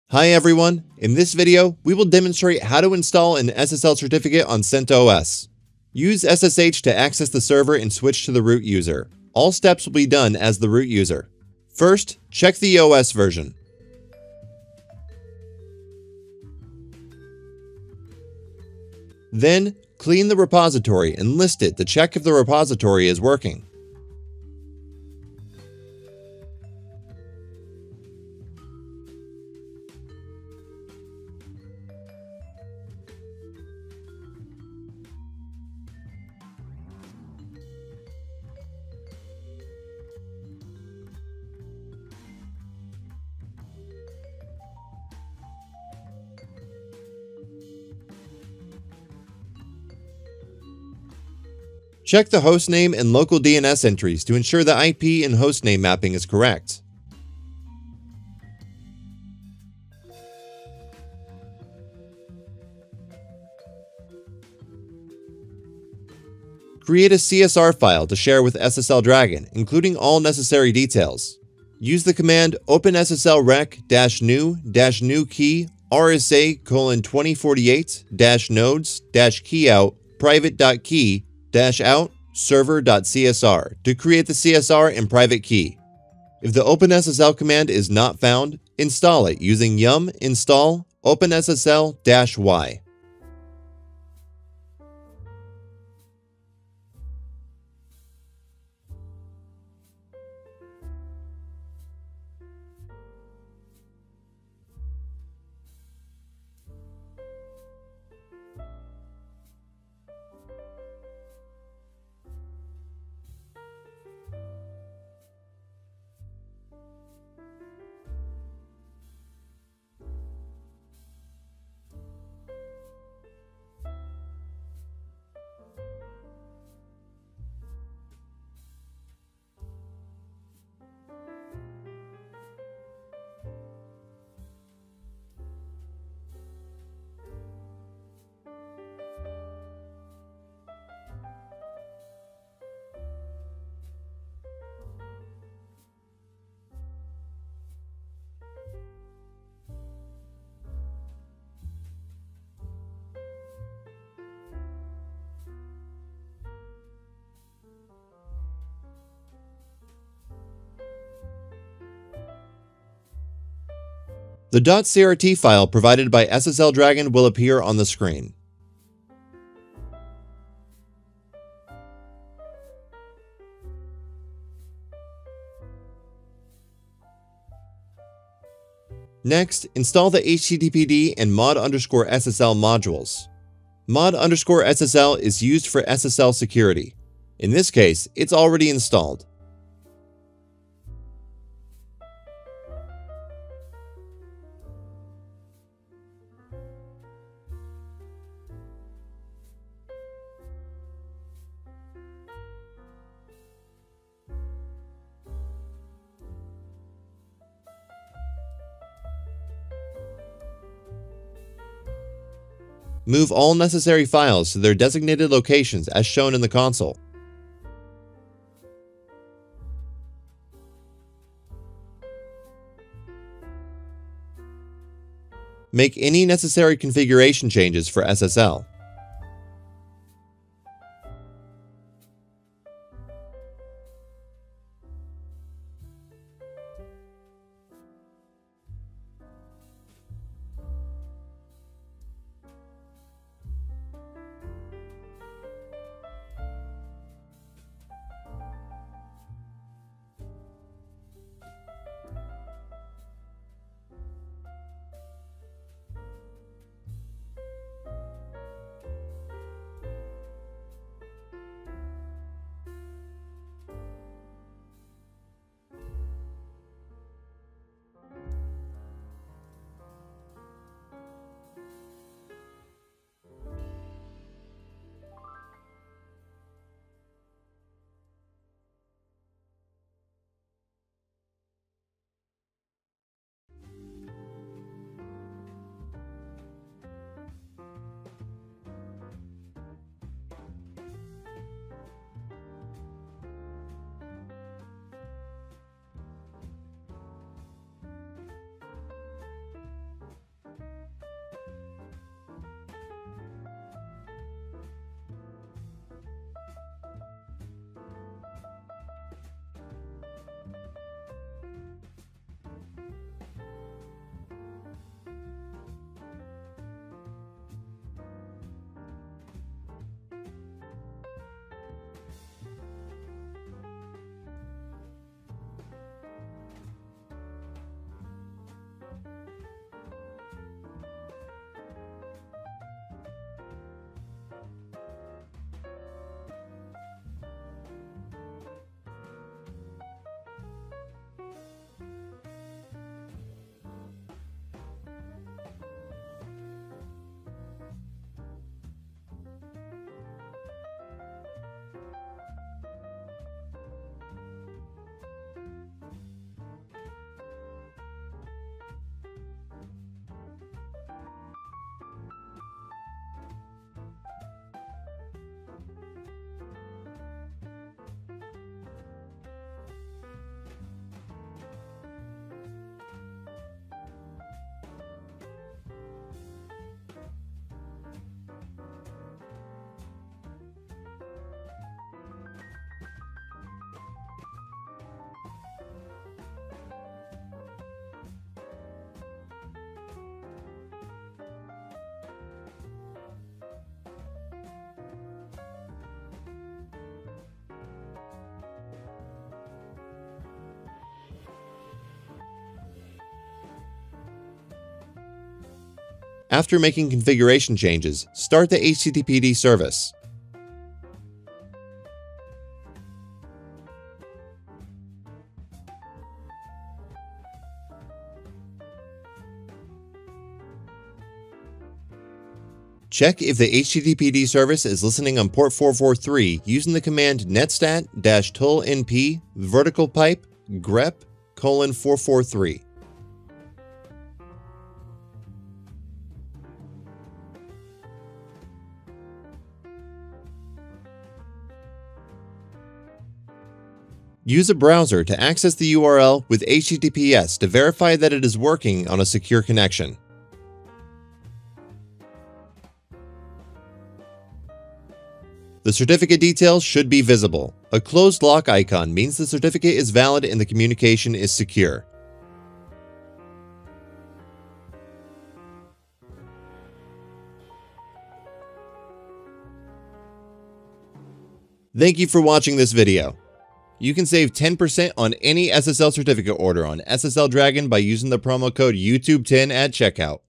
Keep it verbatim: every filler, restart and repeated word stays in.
Hi everyone, in this video we will demonstrate how to install an S S L certificate on CentOS. Use S S H to access the server and switch to the root user. All steps will be done as the root user. First, check the O S version. Then, clean the repository and list it to check if the repository is working. Check the hostname and local D N S entries to ensure the I P and hostname mapping is correct. Create a C S R file to share with S S L Dragon, including all necessary details. Use the command OpenSSL rec-new newkey rsa colon twenty forty-eight nodes keyout private.key out server.csr to create the C S R and private key. If the OpenSSL command is not found, install it using yum install OpenSSL-y. The .crt file provided by S S L Dragon will appear on the screen. Next, install the H T T P D and mod underscore S S L modules. Mod underscore S S L is used for S S L security. In this case, it's already installed. Move all necessary files to their designated locations as shown in the console. Make any necessary configuration changes for S S L. After making configuration changes, start the H T T P D service. Check if the H T T P D service is listening on port four forty-three using the command netstat-tulpn vertical pipe grep colon four forty-three. Use a browser to access the U R L with H T T P S to verify that it is working on a secure connection. The certificate details should be visible. A closed lock icon means the certificate is valid and the communication is secure. Thank you for watching this video. You can save ten percent on any S S L certificate order on S S L Dragon by using the promo code YouTube ten at checkout.